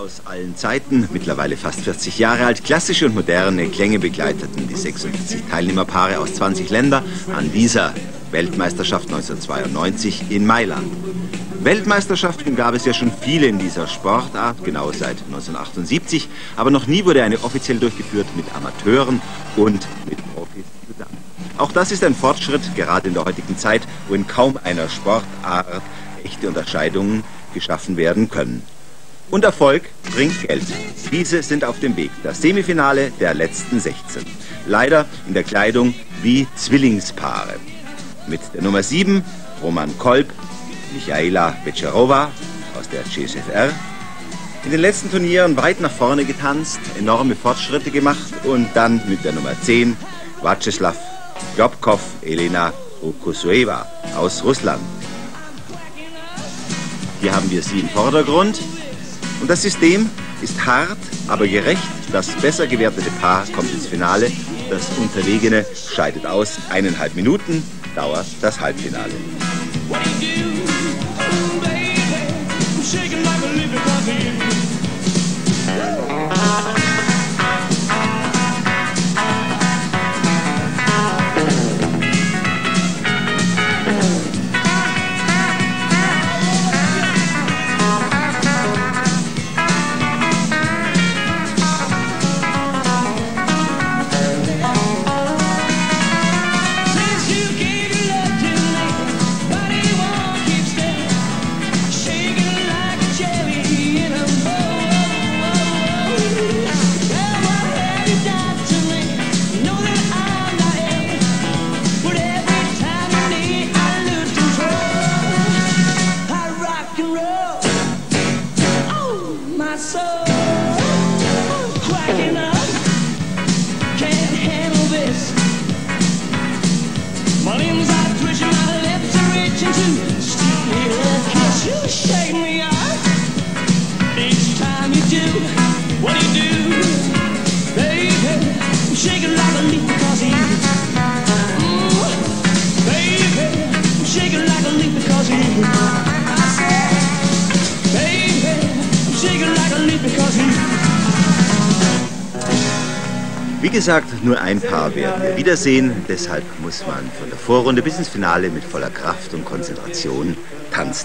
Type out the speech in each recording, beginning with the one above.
aus allen Zeiten, mittlerweile fast 40 Jahre alt. Klassische und moderne Klänge begleiteten die 46 Teilnehmerpaare aus 20 Ländern an dieser Weltmeisterschaft 1992 in Mailand. Weltmeisterschaften gab es ja schon viele in dieser Sportart, genau seit 1978, aber noch nie wurde eine offiziell durchgeführt mit Amateuren und mit Profis zusammen. Auch das ist ein Fortschritt, gerade in der heutigen Zeit, wo in kaum einer Sportart echte Unterscheidungen geschaffen werden können. Und Erfolg bringt Geld. Diese sind auf dem Weg. Das Semifinale der letzten 16. Leider in der Kleidung wie Zwillingspaare. Mit der Nummer 7, Roman Kolb, Michaela Becherova aus der CSFR. In den letzten Turnieren weit nach vorne getanzt, enorme Fortschritte gemacht und dann mit der Nummer 10, Vyacheslav Jobkov Elena Okusueva aus Russland. Hier haben wir sie im Vordergrund. Und das System ist hart, aber gerecht. Das besser gewertete Paar kommt ins Finale. Das Unterlegene scheidet aus. 1,5 Minuten dauert das Halbfinale. Wie gesagt, nur ein Paar werden wir wiedersehen. Deshalb muss man von der Vorrunde bis ins Finale mit voller Kraft und Konzentration tanzen.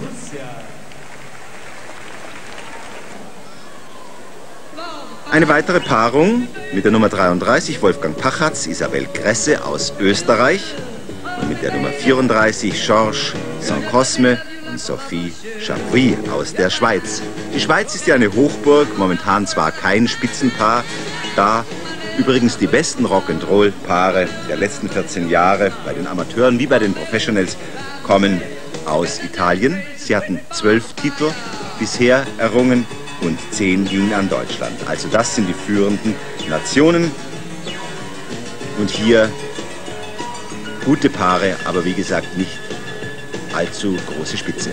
Eine weitere Paarung mit der Nummer 33, Wolfgang Pachatz, Isabel Kresse aus Österreich. Und mit der Nummer 34, Georges Saint-Cosme und Sophie Chapuis aus der Schweiz. Die Schweiz ist ja eine Hochburg, momentan zwar kein Spitzenpaar, da übrigens die besten Rock'n'Roll-Paare der letzten 14 Jahre bei den Amateuren wie bei den Professionals kommen aus Italien. Sie hatten 12 Titel bisher errungen und 10 gingen an Deutschland. Also das sind die führenden Nationen. Und hier gute Paare, aber wie gesagt nicht allzu große Spitze.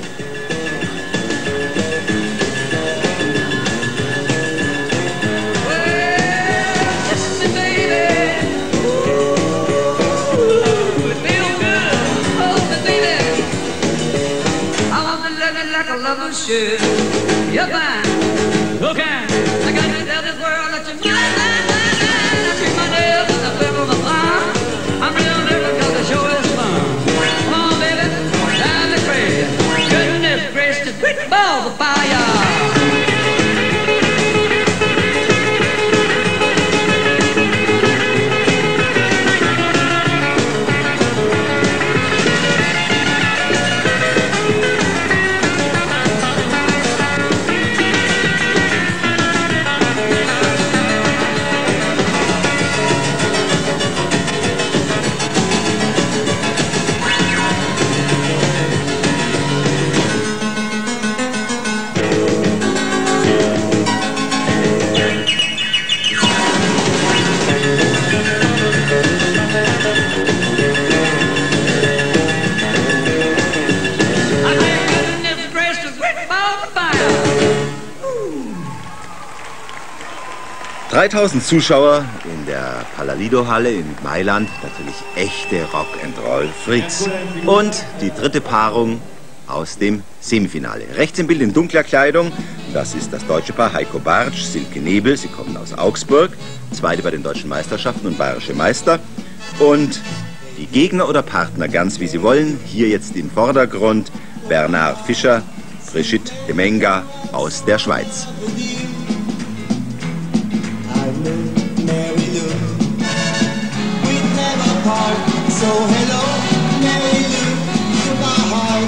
Should you're fine, okay? I got to tell this world that you're mine. I treat my nails as a flip of a thumb. I'm real nervous 'cause the show is fun. Come on, baby, drive me crazy. Goodness gracious, quick balls of fire. ...3000 Zuschauer in der Palalido-Halle in Mailand, natürlich echte Rock'n'Roll-Freaks. Und die dritte Paarung aus dem Semifinale. Rechts im Bild in dunkler Kleidung, das ist das deutsche Paar Heiko Bartsch, Silke Nebel, sie kommen aus Augsburg, Zweite bei den deutschen Meisterschaften und bayerische Meister. Und die Gegner oder Partner, ganz wie sie wollen, hier jetzt im Vordergrund Bernard Fischer, Brigitte Demenga aus der Schweiz. So hello, Mary Lou, to my heart.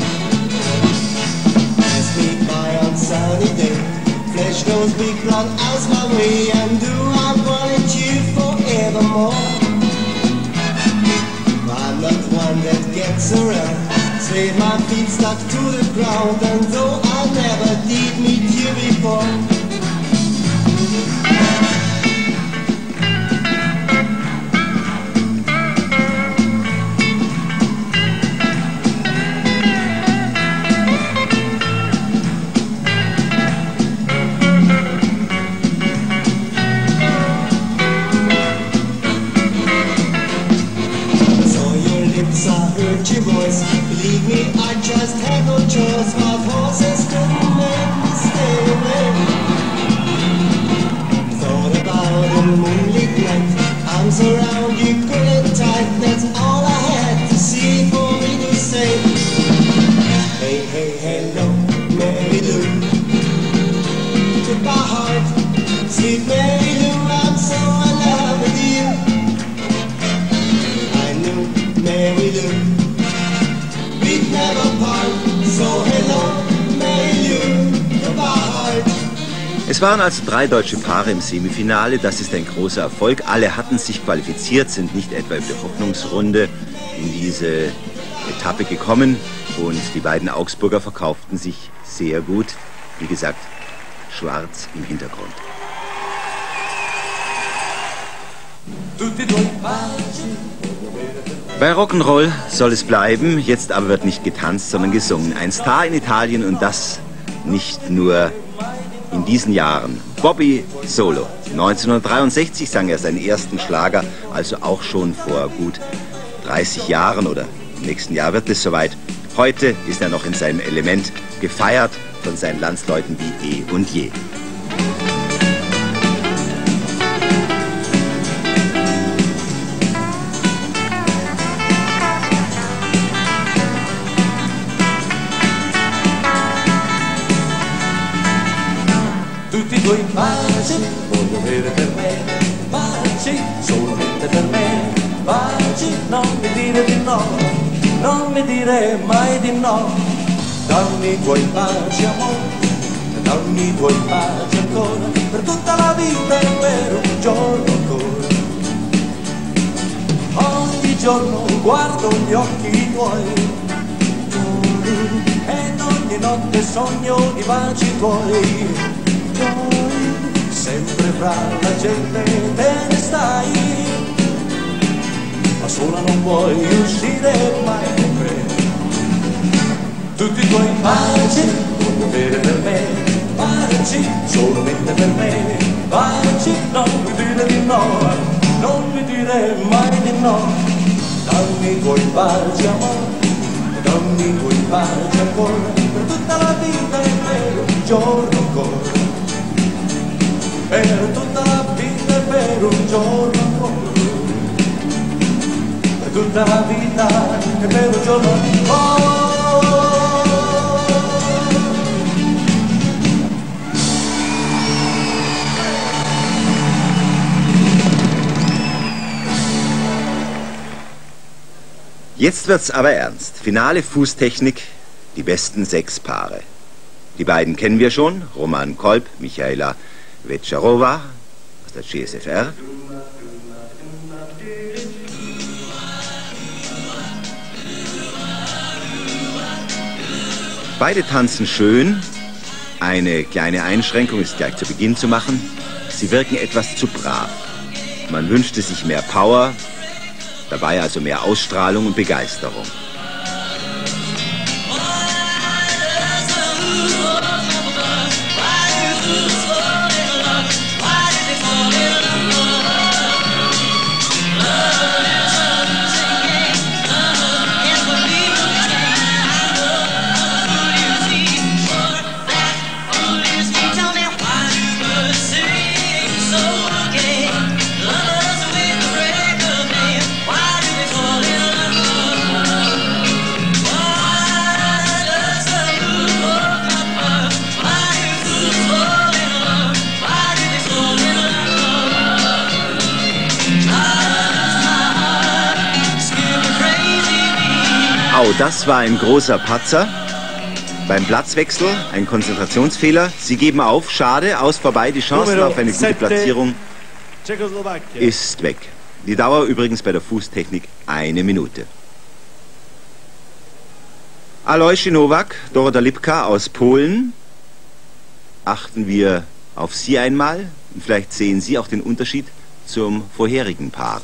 Let's meet my on sunny day. Flesh goes big blood out my way, and do I wanted you forevermore? I'm not one that gets around, straight my feet stuck to the ground, and though I never did meet you before. Your voice, believe me, I just had no choice. My horses couldn't make me stay away. Thought about a moonlit night, arms around you, good and tight. That's all I had to see for me to say. Hey, hey, hello, Mary Lou. Took my heart, sweet Mary Lou, I'm so in love with you. I knew Mary Lou. Es waren also 3 deutsche Paare im Semifinale, das ist ein großer Erfolg. Alle hatten sich qualifiziert, sind nicht etwa in der Hoffnungsrunde in diese Etappe gekommen. Und die beiden Augsburger verkauften sich sehr gut. Wie gesagt, schwarz im Hintergrund. Bei Rock'n'Roll soll es bleiben, jetzt aber wird nicht getanzt, sondern gesungen. Ein Star in Italien und das nicht nur in diesen Jahren. Bobby Solo. 1963 sang er seinen ersten Schlager, also auch schon vor gut 30 Jahren oder im nächsten Jahr wird es soweit. Heute ist er noch in seinem Element, gefeiert von seinen Landsleuten wie eh und je. Tutti i tuoi baci voglio avere per me, baci solamente per me, baci, non mi dire di no, non mi dire mai di no. Dammi i tuoi baci amore, dammi i tuoi baci ancora, per tutta la vita e per un giorno ancora. Ogni giorno guardo gli occhi tuoi ed ogni notte sogno i baci tuoi. Sempre fra la gente te ne stai, ma sola non vuoi uscire mai con me. Tutti i tuoi baci voglio avere per me, baci solamente per me, baci, non mi dire di no, non mi dire mai di no. Dammi i tuoi baci amore, dammi i tuoi baci ancora, per tutta la vita e per un giorno ancora. Per tutta la vita e per un giorno ancora, per tutta la vita e per un giorno ancora. Jetzt wird's aber ernst. Finale Fußtechnik, die besten 6 Paare. Die beiden kennen wir schon, Roman Kolb, Michaela Večerová aus der GSFR. Beide tanzen schön. Eine kleine Einschränkung ist gleich zu Beginn zu machen. Sie wirken etwas zu brav. Man wünschte sich mehr Power, dabei also mehr Ausstrahlung und Begeisterung. Oh, das war ein großer Patzer. Beim Platzwechsel ein Konzentrationsfehler. Sie geben auf. Schade, aus vorbei. Die Chancen auf eine gute Platzierung ist weg. Die Dauer übrigens bei der Fußtechnik 1 Minute. Alojzy Nowak, Dorota Lipka aus Polen. Achten wir auf sie einmal. Und vielleicht sehen Sie auch den Unterschied zum vorherigen Paar.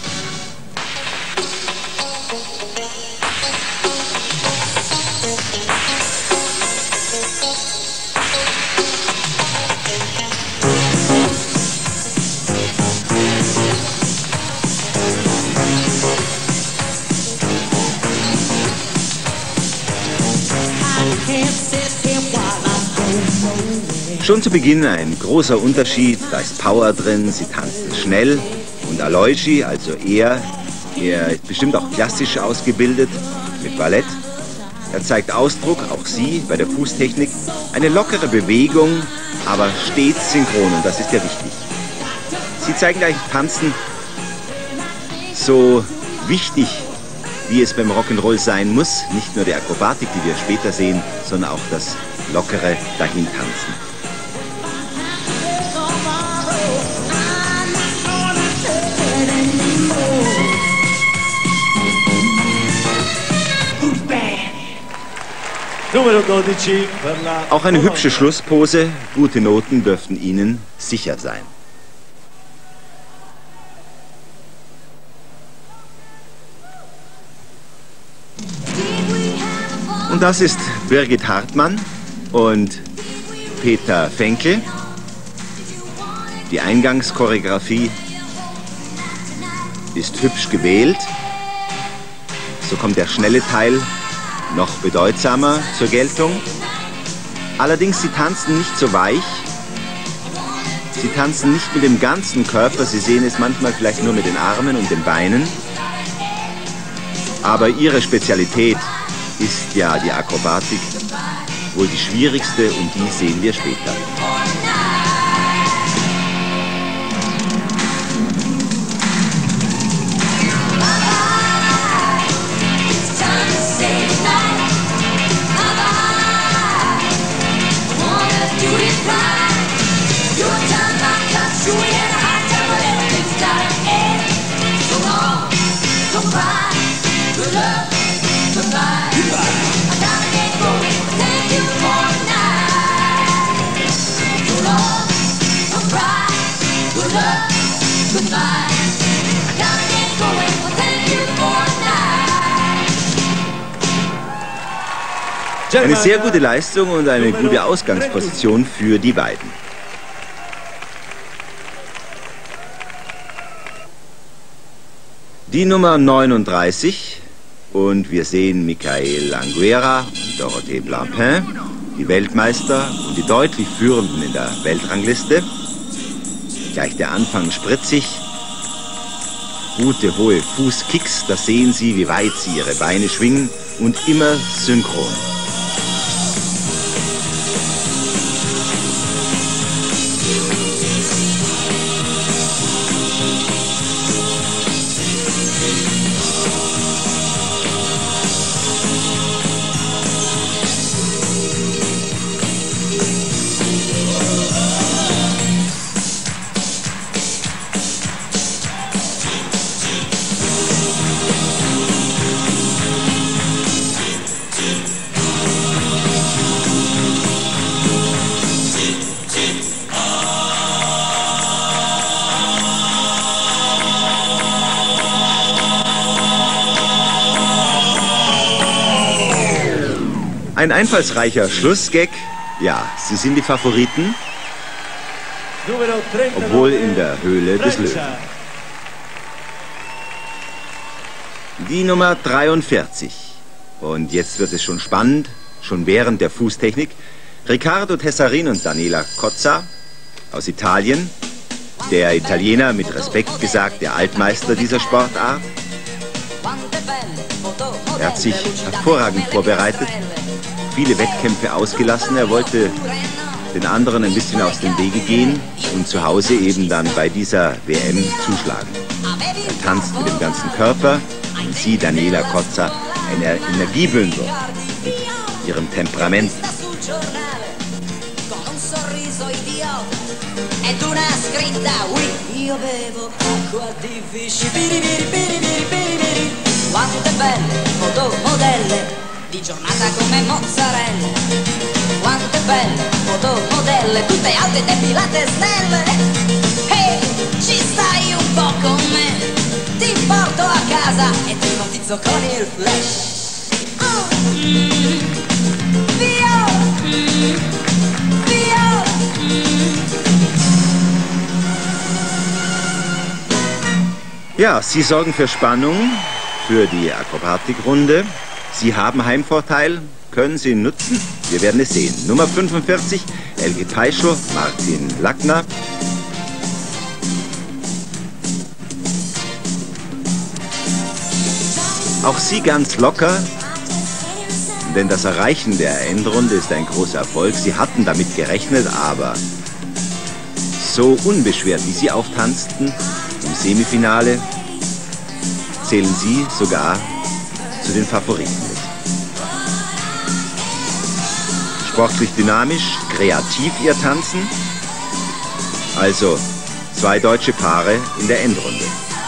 Schon zu Beginn ein großer Unterschied, da ist Power drin, sie tanzen schnell und Alojzy, also er ist bestimmt auch klassisch ausgebildet mit Ballett. Er zeigt Ausdruck, auch sie bei der Fußtechnik, eine lockere Bewegung, aber stets synchron und das ist ja wichtig. Sie zeigen gleich Tanzen so wichtig, wie es beim Rock'n'Roll sein muss, nicht nur die Akrobatik, die wir später sehen, sondern auch das lockere Dahintanzen. Auch eine hübsche Schlusspose, gute Noten dürften Ihnen sicher sein. Und das ist Birgit Hartmann und Peter Fenkel. Die Eingangschoreografie ist hübsch gewählt. So kommt der schnelle Teil noch bedeutsamer zur Geltung. Allerdings, sie tanzen nicht so weich. Sie tanzen nicht mit dem ganzen Körper. Sie sehen es manchmal vielleicht nur mit den Armen und den Beinen. Aber ihre Spezialität ist ja die Akrobatik, wohl die schwierigste und die sehen wir später. Eine sehr gute Leistung und eine gute Ausgangsposition für die beiden. Die Nummer 39 und wir sehen Michael Anguera und Dorothée Blancpain, die Weltmeister und die deutlich Führenden in der Weltrangliste. Gleich der Anfang spritzig, gute hohe Fußkicks, da sehen Sie, wie weit sie ihre Beine schwingen und immer synchron. Ein einfallsreicher Schlussgag. Ja, sie sind die Favoriten, obwohl in der Höhle des Löwen. Die Nummer 43. Und jetzt wird es schon spannend, schon während der Fußtechnik. Riccardo Tessarin und Daniela Cozza aus Italien. Der Italiener, mit Respekt gesagt, der Altmeister dieser Sportart. Er hat sich hervorragend vorbereitet, viele Wettkämpfe ausgelassen. Er wollte den anderen ein bisschen aus dem Wege gehen und zu Hause eben dann bei dieser WM zuschlagen. Er tanzt mit dem ganzen Körper und sie, Daniela Cozza, ein Energiebündel mit ihrem Temperament. Ed una scritta, io bevo acqua di fisci, quante belle fotomodelle, di giornata come mozzarelle, quante belle fotomodelle, tutte alte depilate snelle, ehi, ci stai un po' con me, ti porto a casa e ti battizzo con il flash. Ja, Sie sorgen für Spannung, für die Akrobatikrunde. Sie haben Heimvorteil, können Sie ihn nutzen? Wir werden es sehen. Nummer 45, Elke Peischl, Martin Lackner. Auch sie ganz locker, denn das Erreichen der Endrunde ist ein großer Erfolg. Sie hatten damit gerechnet, aber so unbeschwert, wie sie auftanzten, im Semifinale zählen sie sogar zu den Favoriten mit. Sportlich dynamisch, kreativ ihr Tanzen. Also 2 deutsche Paare in der Endrunde.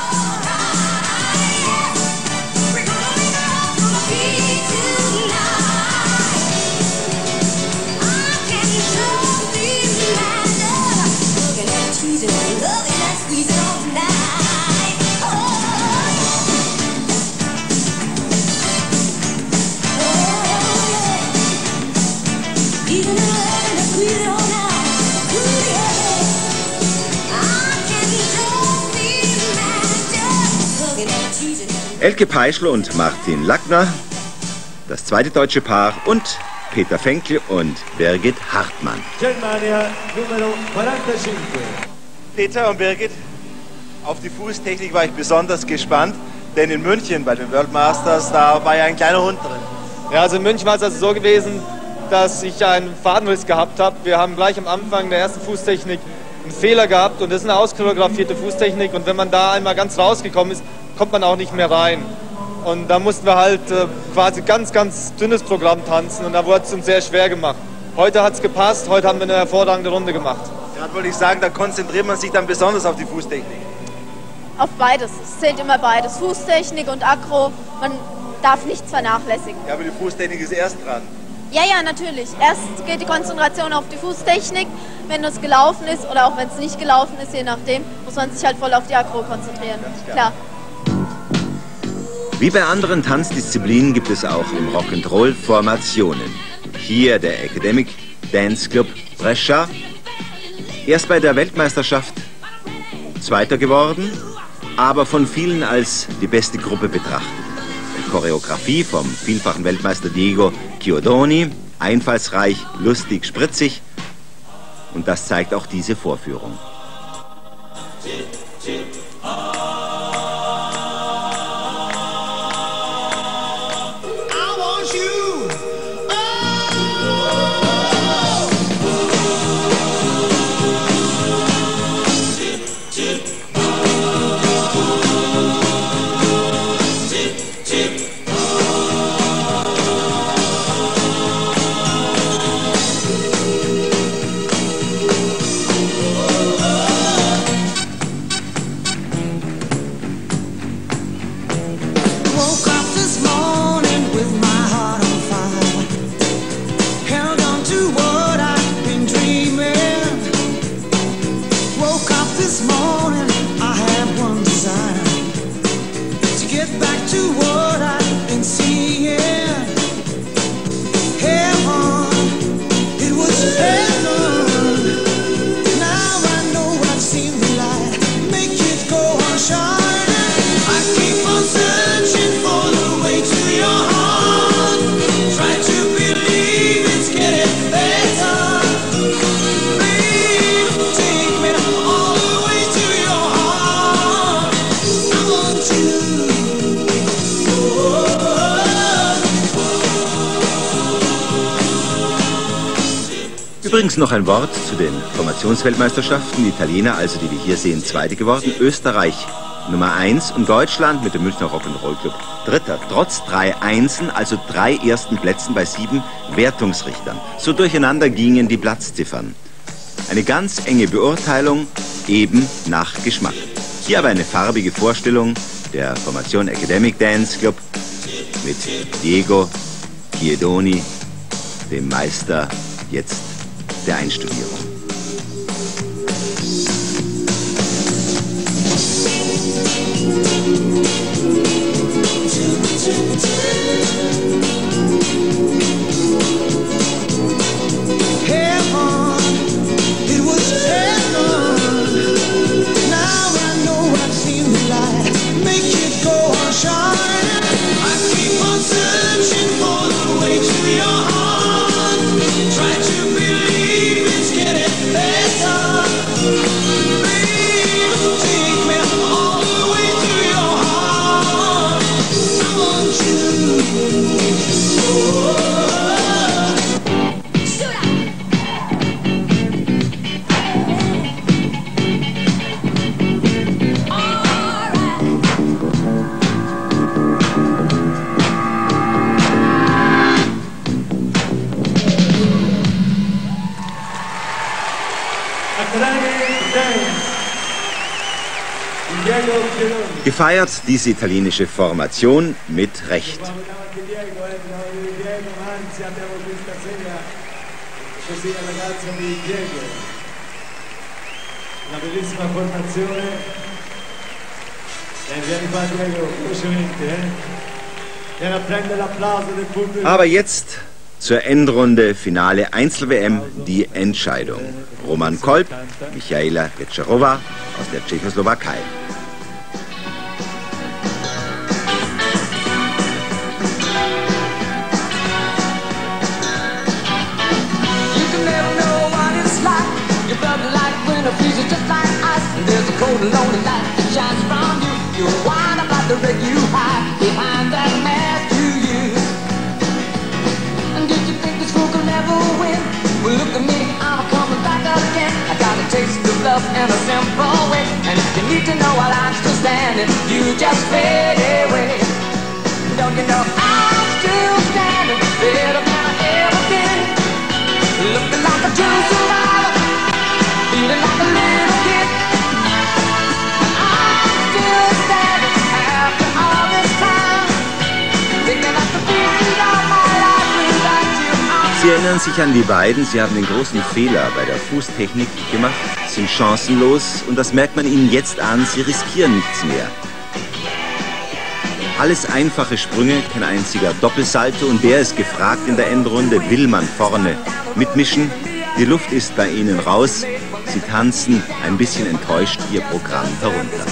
Elke Peischl und Martin Lackner, das zweite deutsche Paar, und Peter Fenkl und Birgit Hartmann. Germania Numero 45. Peter und Birgit, auf die Fußtechnik war ich besonders gespannt, denn in München bei den World Masters, da war ja ein kleiner Hund drin. Ja, also in München war es also so gewesen, dass ich einen Fadenriss gehabt habe. Wir haben gleich am Anfang der ersten Fußtechnik einen Fehler gehabt und das ist eine auschoreografierte Fußtechnik und wenn man da einmal ganz rausgekommen ist, kommt man auch nicht mehr rein. Und da mussten wir halt quasi ganz dünnes Programm tanzen und da wurde es uns sehr schwer gemacht. Heute hat es gepasst, heute haben wir eine hervorragende Runde gemacht. Gerade wollte ich sagen, da konzentriert man sich dann besonders auf die Fußtechnik. Auf beides, es zählt immer beides, Fußtechnik und Akro, man darf nichts vernachlässigen. Ja, aber die Fußtechnik ist erst dran. Ja, natürlich. Erst geht die Konzentration auf die Fußtechnik. Wenn es gelaufen ist oder auch wenn es nicht gelaufen ist, je nachdem, muss man sich halt voll auf die Akro konzentrieren. Klar. Wie bei anderen Tanzdisziplinen gibt es auch im Rock'n'Roll Formationen. Hier der Academic Dance Club Brescia. Erst bei der Weltmeisterschaft Zweiter geworden, aber von vielen als die beste Gruppe betrachtet. Die Choreografie vom vielfachen Weltmeister Diego Chiodoni, einfallsreich, lustig, spritzig. Und das zeigt auch diese Vorführung. Übrigens noch ein Wort zu den Formationsweltmeisterschaften. Die Italiener, also die wir hier sehen, Zweite geworden. Österreich Nummer 1 und Deutschland mit dem Münchner Rock'n'Roll Club Dritter, trotz 3 Einsen, also 3 ersten Plätzen bei 7 Wertungsrichtern. So durcheinander gingen die Platzziffern. Eine ganz enge Beurteilung, eben nach Geschmack. Hier aber eine farbige Vorstellung der Formation Academic Dance Club mit Diego Chiedoni, dem Meister jetzt der Einstudierung. Gefeiert diese italienische Formation mit Recht. Aber jetzt zur Endrunde Finale Einzel-WM die Entscheidung. Roman Kolb, Michaela Getscherova aus der Tschechoslowakei. There's a cold and lonely light that shines from you. You wind up like the wreck you hide behind that mask you use. And did you think this fool could never win? Well, look at me, I'm coming back again. I got a taste of love in a simple way. And if you need to know while I'm still standing, you just fade away. Don't you know I'm still standing better than I ever been? Looking like a true survivor, feeling like a little kid. Sie erinnern sich an die beiden, sie haben den großen Fehler bei der Fußtechnik gemacht, sind chancenlos und das merkt man ihnen jetzt an, sie riskieren nichts mehr. Alles einfache Sprünge, kein einziger Doppelsalto und wer ist gefragt in der Endrunde, will man vorne mitmischen. Die Luft ist bei ihnen raus, sie tanzen ein bisschen enttäuscht ihr Programm herunter.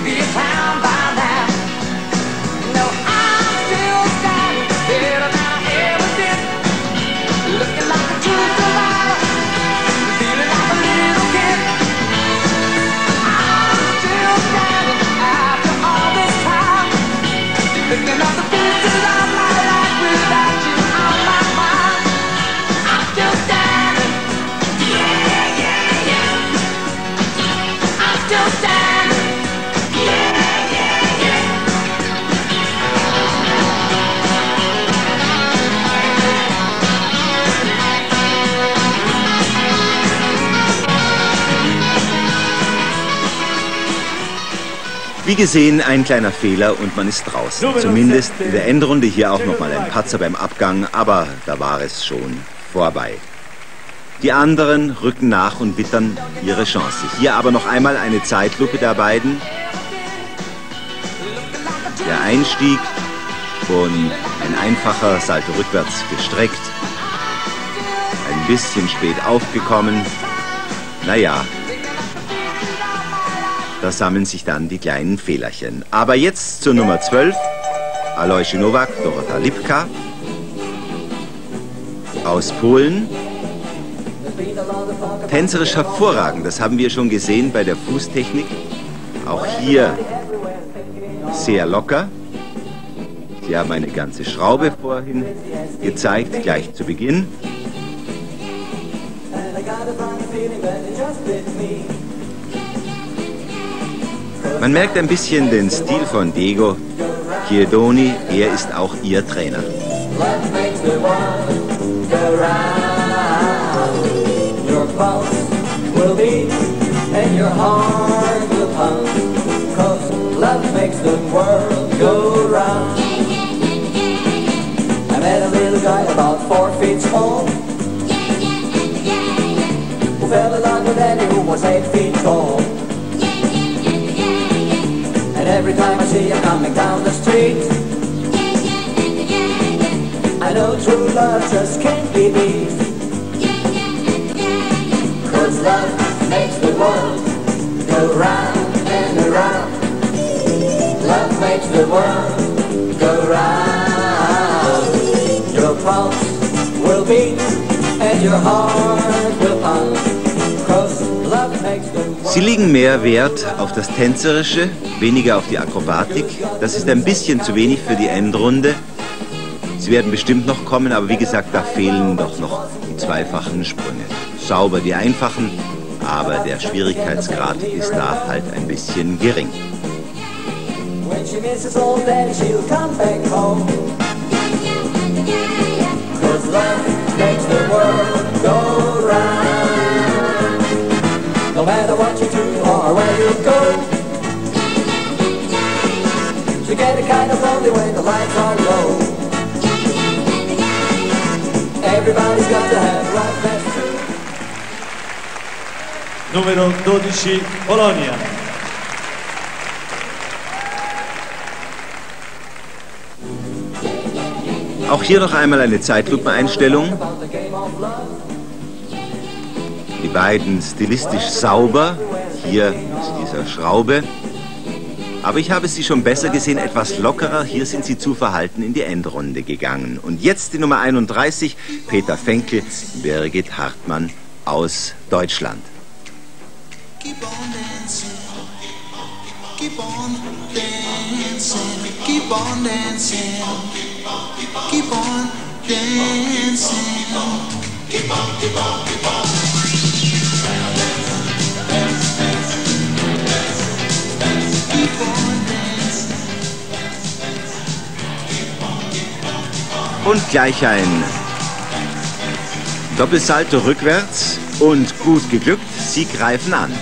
Wie gesehen, ein kleiner Fehler und man ist draußen. Zumindest in der Endrunde hier auch nochmal ein Patzer beim Abgang, aber da war es schon vorbei. Die anderen rücken nach und wittern ihre Chance. Hier aber noch einmal eine Zeitlupe der beiden. Der Einstieg und ein einfacher Salto rückwärts gestreckt. Ein bisschen spät aufgekommen. Naja. Da sammeln sich dann die kleinen Fehlerchen. Aber jetzt zur Nummer 12. Alojzy Nowak, Dorota Lipka aus Polen. Tänzerisch hervorragend, das haben wir schon gesehen bei der Fußtechnik. Auch hier sehr locker. Sie haben eine ganze Schraube vorhin gezeigt, gleich zu Beginn. Man merkt ein bisschen den Stil von Diego Chiedoni, er ist auch ihr Trainer. Love makes the world go round. Your pulse will beat and your heart will pump. 'Cause love makes the world go round. I met a little guy about 4 feet tall, who fell in love with Eddie, who was 8 feet tall. And every time I see him coming down the street, I know true love just can't be beat. 'Cause love makes the world go round and around. Love makes the world go round. Your pulse will beat and your heart will pump. 'Cause love makes the world. Sie legen mehr Wert auf das Tänzerische, weniger auf die Akrobatik. Das ist ein bisschen zu wenig für die Endrunde. Sie werden bestimmt noch kommen, aber wie gesagt, da fehlen doch noch die zweifachen Sprünge. Sauber die einfachen, aber der Schwierigkeitsgrad ist da halt ein bisschen gering. When she misses old daddy, she'll come back home. 'Cause love makes the world go round. No matter what you do or where you go, you get a kind of lonely when the lights are low. Everybody's got to have love, that's true. Numero 12, Polonia. Auch hier noch einmal eine Zeitlupeneinstellung. Die beiden stilistisch sauber, hier mit dieser Schraube. Aber ich habe sie schon besser gesehen, etwas lockerer. Hier sind sie zu verhalten in die Endrunde gegangen. Und jetzt die Nummer 31, Peter Fenkel, Birgit Hartmann aus Deutschland. Keep on dancing, keep on dancing, keep on dancing, keep on dancing, keep on, keep on, keep on. Und gleich ein Doppelsalto rückwärts und gut geglückt, sie greifen an.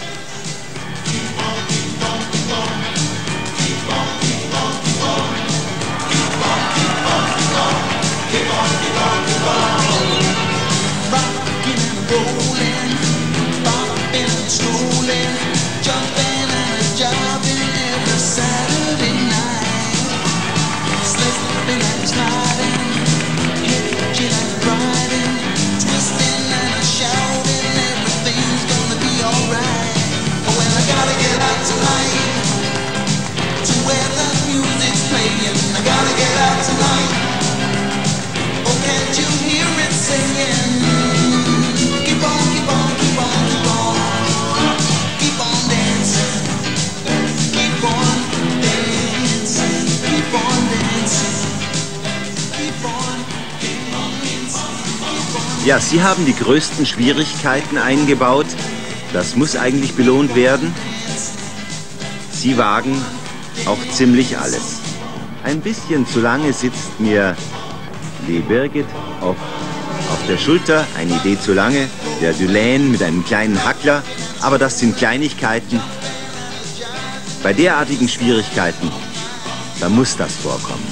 Ja, Sie haben die größten Schwierigkeiten eingebaut. Das muss eigentlich belohnt werden. Sie wagen auch ziemlich alles. Ein bisschen zu lange sitzt mir die Birgit auf der Schulter. Eine Idee zu lange. Der Dulaine mit einem kleinen Hackler. Aber das sind Kleinigkeiten. Bei derartigen Schwierigkeiten, da muss das vorkommen.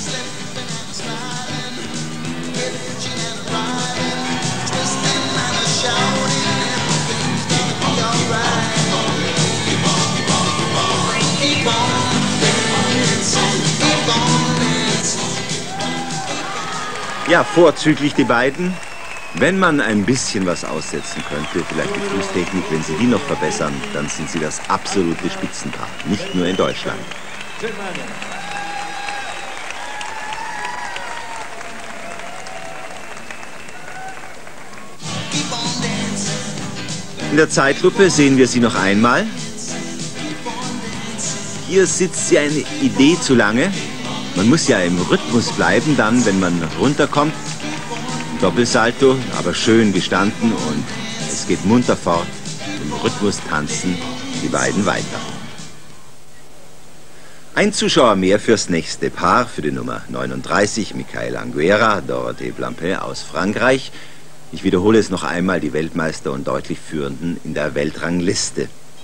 Ja, vorzüglich die beiden. Wenn man ein bisschen was aussetzen könnte, vielleicht die Fußtechnik, wenn Sie die noch verbessern, dann sind Sie das absolute Spitzenpaar. Nicht nur in Deutschland. In der Zeitlupe sehen wir sie noch einmal. Hier sitzt sie eine Idee zu lange. Man muss ja im Rhythmus bleiben dann, wenn man runterkommt. Doppelsalto, aber schön gestanden und es geht munter fort. Im Rhythmus tanzen die beiden weiter. Ein Zuschauer mehr fürs nächste Paar, für die Nummer 39, Michael Anguera, Dorothée Blampin aus Frankreich. Ich wiederhole es noch einmal, die Weltmeister und deutlich Führenden in der Weltrangliste.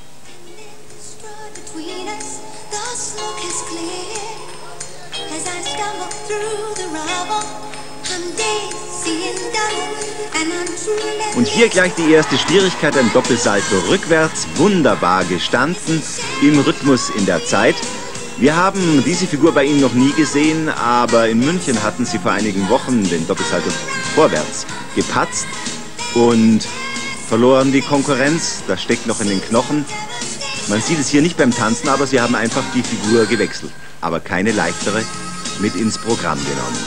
Und hier gleich die erste Schwierigkeit, ein Doppelsalto rückwärts, wunderbar gestanden, im Rhythmus in der Zeit. Wir haben diese Figur bei Ihnen noch nie gesehen, aber in München hatten Sie vor einigen Wochen den Doppelsalto vorwärts gepatzt und verloren die Konkurrenz. Das steckt noch in den Knochen. Man sieht es hier nicht beim Tanzen, aber Sie haben einfach die Figur gewechselt, aber keine leichtere mit ins Programm genommen.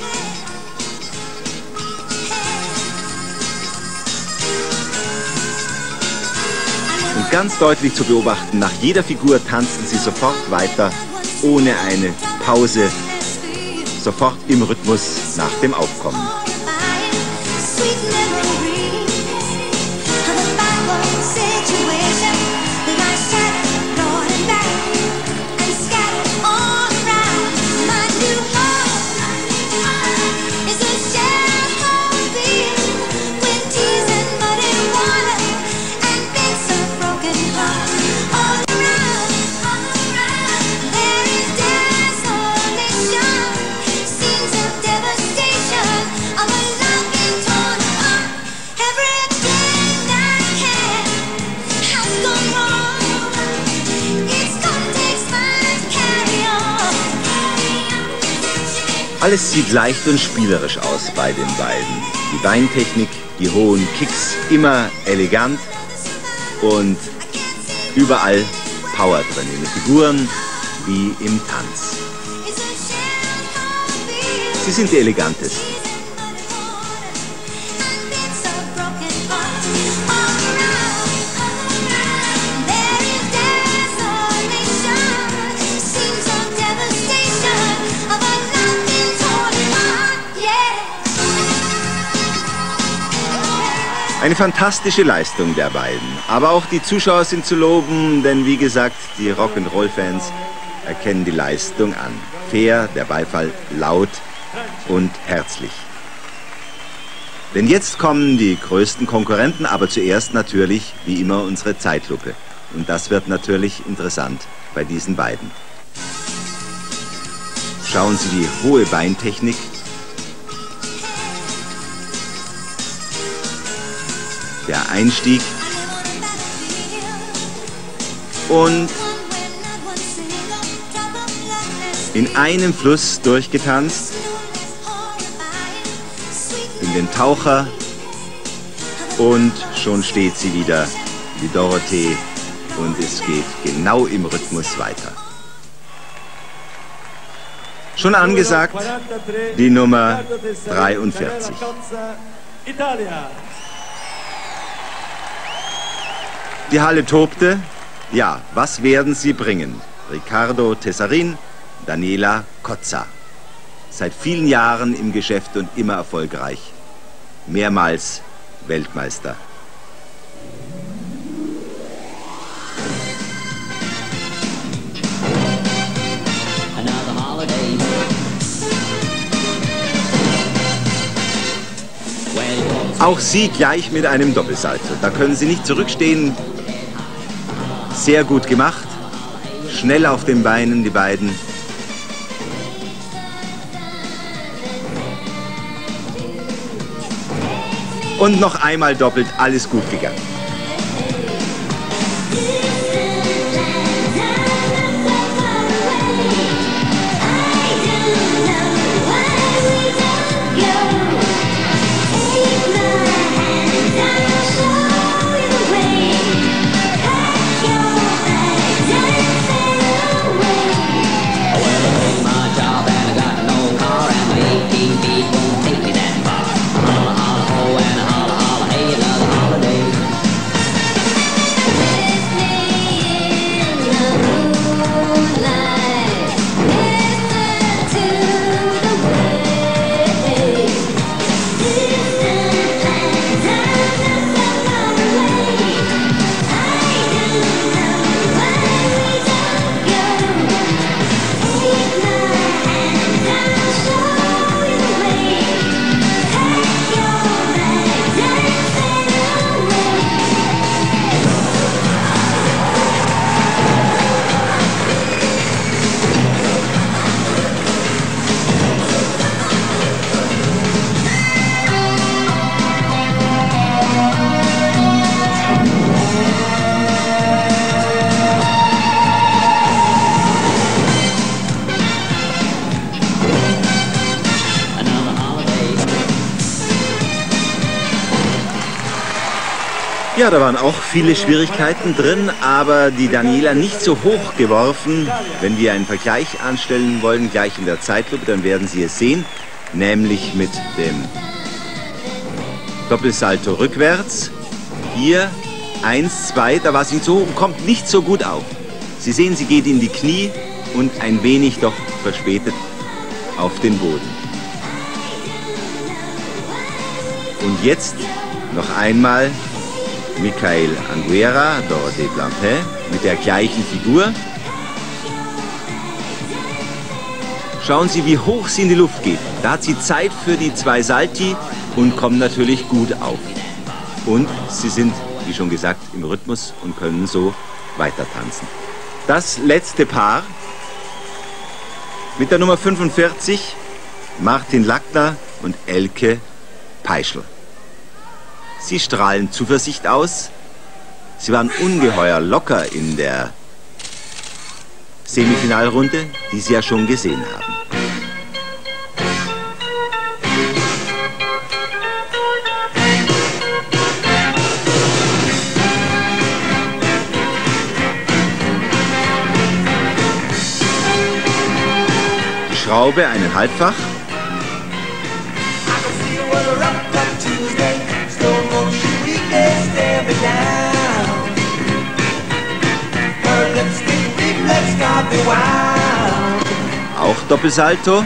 Und ganz deutlich zu beobachten, nach jeder Figur tanzen Sie sofort weiter, ohne eine Pause, sofort im Rhythmus nach dem Aufkommen. Alles sieht leicht und spielerisch aus bei den beiden. Die Beintechnik, die hohen Kicks, immer elegant und überall Power drin, in den Figuren wie im Tanz. Sie sind die elegantesten. Eine fantastische Leistung der beiden. Aber auch die Zuschauer sind zu loben, denn wie gesagt, die Rock'n'Roll-Fans erkennen die Leistung an. Fair, der Beifall laut und herzlich. Denn jetzt kommen die größten Konkurrenten, aber zuerst natürlich, wie immer, unsere Zeitlupe. Und das wird natürlich interessant bei diesen beiden. Schauen Sie die hohe Beintechnik. Der Einstieg und in einem Fluss durchgetanzt, in den Taucher und schon steht sie wieder, die Dorothée, und es geht genau im Rhythmus weiter. Schon angesagt, die Nummer 43. Die Halle tobte. Ja, was werden sie bringen? Riccardo Tessarin, Daniela Cozza. Seit vielen Jahren im Geschäft und immer erfolgreich. Mehrmals Weltmeister. Auch sie gleich mit einem Doppelsalto. Da können sie nicht zurückstehen. Sehr gut gemacht. Schnell auf den Beinen, die beiden. Und noch einmal doppelt, alles gut gegangen. Ja, da waren auch viele Schwierigkeiten drin, aber die Daniela nicht so hoch geworfen. Wenn wir einen Vergleich anstellen wollen, gleich in der Zeitlupe, dann werden Sie es sehen, nämlich mit dem Doppelsalto rückwärts. Hier 1, 2, da war sie zu hoch und kommt nicht so gut auf. Sie sehen, sie geht in die Knie und ein wenig doch verspätet auf den Boden. Und jetzt noch einmal Michael Anguera, Dorothée Blampin mit der gleichen Figur. Schauen Sie, wie hoch sie in die Luft geht. Da hat sie Zeit für die 2 Salti und kommen natürlich gut auf. Und sie sind, wie schon gesagt, im Rhythmus und können so weiter tanzen. Das letzte Paar mit der Nummer 45, Martin Lackner und Elke Peischl. Sie strahlen Zuversicht aus. Sie waren ungeheuer locker in der Semifinalrunde, die Sie ja schon gesehen haben. Die Schraube, einen Halbfach. Auch Doppelsalto.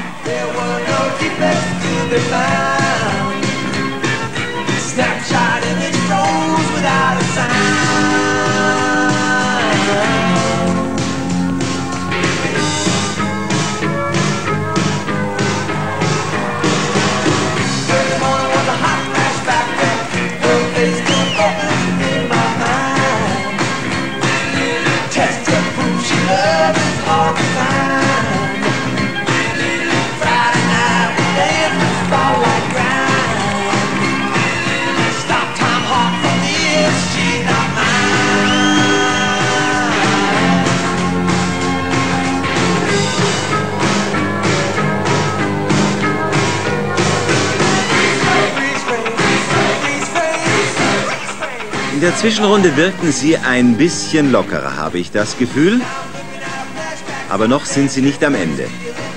In der Zwischenrunde wirken sie ein bisschen lockerer, habe ich das Gefühl. Aber noch sind sie nicht am Ende.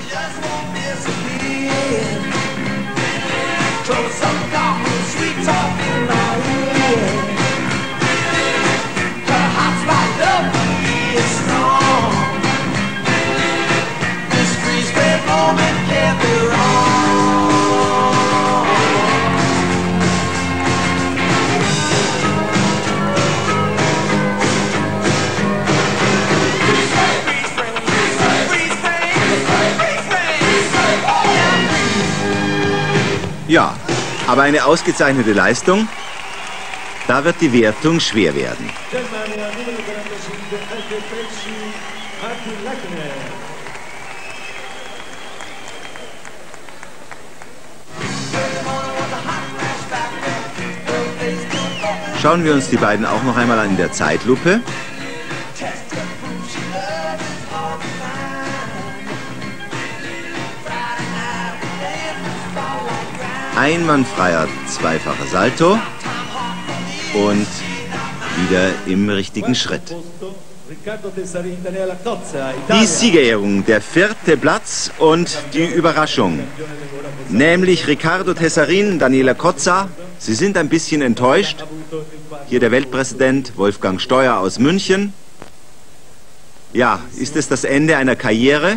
Ja, aber eine ausgezeichnete Leistung. Da wird die Wertung schwer werden. Schauen wir uns die beiden auch noch einmal an in der Zeitlupe. Einwandfreier zweifacher Salto und wieder im richtigen Schritt. Die Siegerehrung, der 4. Platz und die Überraschung, nämlich Riccardo Tessarin, Daniela Cozza. Sie sind ein bisschen enttäuscht. Hier der Weltpräsident Wolfgang Steuer aus München. Ja, ist es das Ende einer Karriere?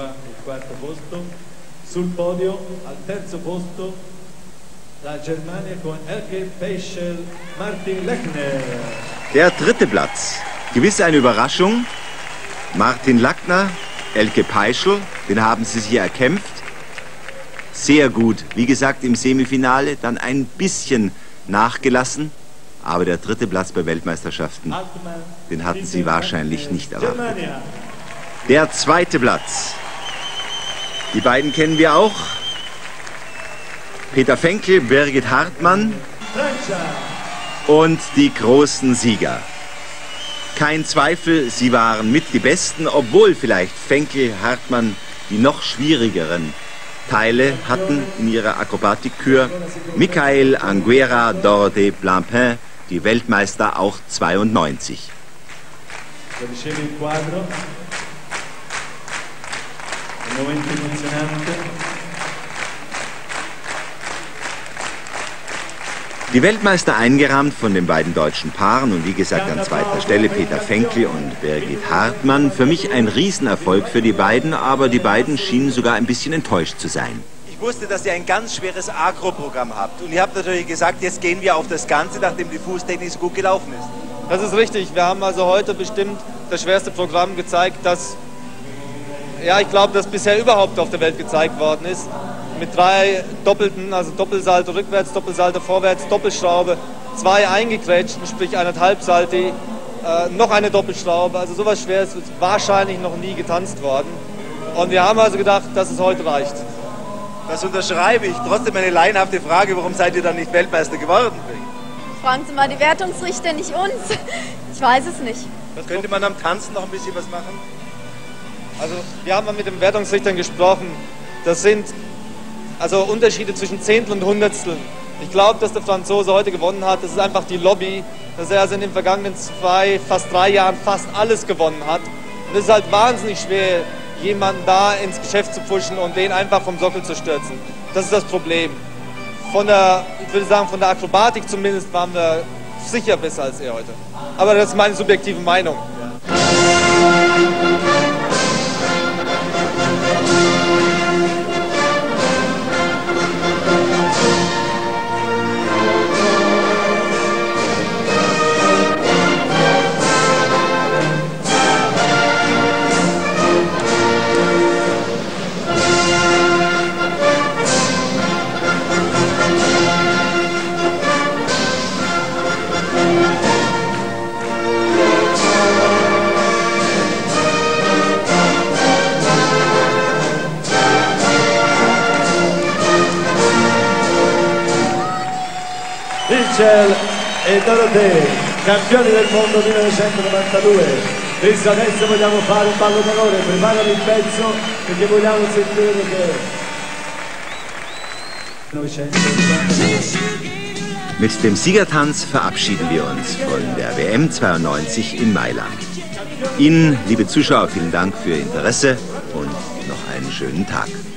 Sul podio, al terzo posto, la Germania con Elke Peischl, Martin Lackner. Der 3. Platz. Gewiss eine Überraschung. Martin Lackner, Elke Peischl, den haben sie sich erkämpft. Sehr gut. Wie gesagt, im Semifinale dann ein bisschen nachgelassen. Aber der 3. Platz bei Weltmeisterschaften, den hatten sie wahrscheinlich nicht erwartet. Der 2. Platz. Die beiden kennen wir auch. Peter Fenkel, Birgit Hartmann und die großen Sieger. Kein Zweifel, sie waren mit die Besten, obwohl vielleicht Fenkel, Hartmann die noch schwierigeren Teile hatten in ihrer Akrobatikkür. Michael Anguera, Dorothée Blampin, die Weltmeister auch 92. Ricevi il quadro. Un momento emozionante. Die Weltmeister eingerahmt von den beiden deutschen Paaren und wie gesagt an zweiter Stelle Peter Fenkli und Birgit Hartmann. Für mich ein Riesenerfolg für die beiden, aber die beiden schienen sogar ein bisschen enttäuscht zu sein. Ich wusste, dass ihr ein ganz schweres Agro-Programm habt. Und ihr habt natürlich gesagt, jetzt gehen wir auf das Ganze, nachdem die Fußtechnik so gut gelaufen ist. Das ist richtig. Wir haben also heute bestimmt das schwerste Programm gezeigt, das, ja, ich glaube, das bisher überhaupt auf der Welt gezeigt worden ist. Mit 3 Doppelten, also Doppelsalto rückwärts, Doppelsalto vorwärts, Doppelschraube, 2 eingegrätschten, sprich 1,5 Salti, noch eine Doppelschraube. Also sowas Schweres ist wahrscheinlich noch nie getanzt worden. Und wir haben also gedacht, dass es heute reicht. Das unterschreibe ich. Trotzdem eine laienhafte Frage, warum seid ihr dann nicht Weltmeister geworden? Fragen Sie mal die Wertungsrichter, nicht uns. Ich weiß es nicht. Könnte man am Tanzen noch ein bisschen was machen? Also wir haben mal mit den Wertungsrichtern gesprochen. Das sind also Unterschiede zwischen Zehntel und Hundertstel. Ich glaube, dass der Franzose heute gewonnen hat. Das ist einfach die Lobby, dass er also in den vergangenen 2, fast 3 Jahren fast alles gewonnen hat. Und es ist halt wahnsinnig schwer, jemanden da ins Geschäft zu pushen und den einfach vom Sockel zu stürzen. Das ist das Problem. Ich würde sagen, von der Akrobatik zumindest waren wir sicher besser als er heute. Aber das ist meine subjektive Meinung. Michel e Dorothée, campioni del mondo 1992. Visto adesso vogliamo fare un ballo d'onore, preparano il pezzo perché vogliamo sentire che 1992. Mit dem Siegertanz verabschieden wir uns von der WM 92 in Mailand. Ihnen, liebe Zuschauer, vielen Dank für Ihr Interesse und noch einen schönen Tag.